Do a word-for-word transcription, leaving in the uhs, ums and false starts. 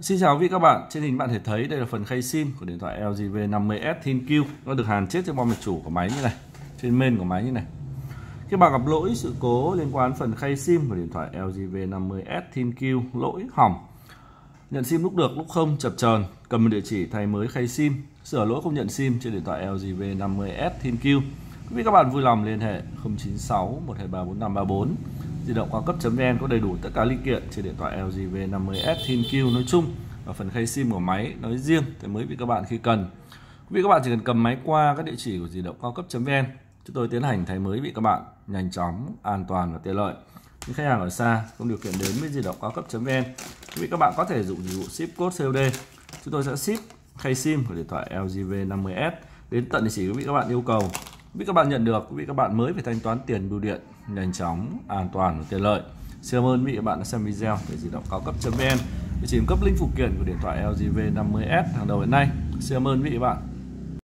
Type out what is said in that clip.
Xin chào quý vị các bạn, trên hình bạn thể thấy đây là phần khay sim của điện thoại L G V năm mươi S ThinQ. Nó được hàn chết trên bo mạch chủ của máy như này, trên main của máy như này. Khi bạn gặp lỗi sự cố liên quan phần khay sim của điện thoại L G V năm mươi S ThinQ, lỗi hỏng, nhận sim lúc được lúc không, chập chờn, cầm một địa chỉ thay mới khay sim, sửa lỗi không nhận sim trên điện thoại L G V năm mươi S ThinQ, quý vị các bạn vui lòng liên hệ không chín sáu một hai ba bốn năm ba bốn. Di động cao cấp.vn có đầy đủ tất cả linh kiện trên điện thoại L G V năm mươi S ThinQ nói chung và phần khay sim của máy nói riêng thì mới vị các bạn khi cần. Quý vị các bạn chỉ cần cầm máy qua các địa chỉ của di động cao cấp.vn, chúng tôi tiến hành thay mới vị các bạn nhanh chóng, an toàn và tiện lợi. Những khách hàng ở xa không điều kiện đến với di động cao cấp.vn, quý vị các bạn có thể dùng dịch vụ ship code xê ô đê. Chúng tôi sẽ ship khay sim của điện thoại L G V năm mươi S đến tận địa chỉ quý vị các bạn yêu cầu. Quý vị các bạn nhận được, quý vị các bạn mới phải thanh toán tiền bưu điện nhanh chóng, an toàn và tiện lợi. Xin cảm ơn quý vị các bạn đã xem video về di động cao cấp.vn. Địa chỉ cung cấp link phụ kiện của điện thoại L G V năm mươi S hàng đầu hiện nay. Xin cảm ơn quý vị các bạn.